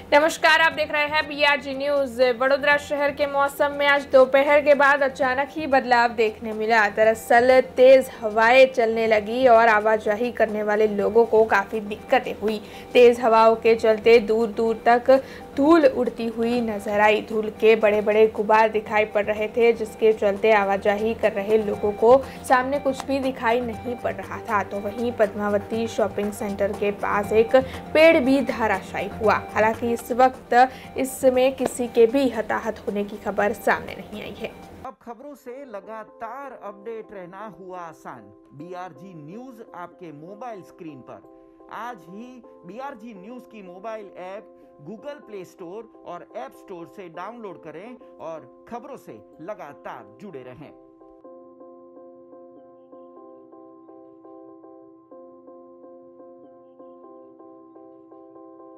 नमस्कार, आप देख रहे हैं बीआरजी न्यूज। वडोदरा शहर के मौसम में आज दोपहर के बाद अचानक ही बदलाव देखने मिला। दरअसल तेज हवाएं चलने लगी और आवाजाही करने वाले लोगों को काफी दिक्कतें हुई। तेज हवाओं के चलते दूर दूर तक धूल उड़ती हुई नजर आई। धूल के बड़े बड़े गुबार दिखाई पड़ रहे थे, जिसके चलते आवाजाही कर रहे लोगों को सामने कुछ भी दिखाई नहीं पड़ रहा था। तो वहीं पद्मावती शॉपिंग सेंटर के पास एक पेड़ भी धराशायी हुआ। हालांकि इस वक्त इसमें किसी के भी हताहत होने की खबर सामने नहीं आई है। अब खबरों से लगातार अपडेट रहना हुआ आसान। बीआरजी न्यूज आपके मोबाइल स्क्रीन पर। आज ही बीआरजी न्यूज की mobile app Google Play Store और ऐप स्टोर से डाउनलोड करें और खबरों से लगातार जुड़े रहें।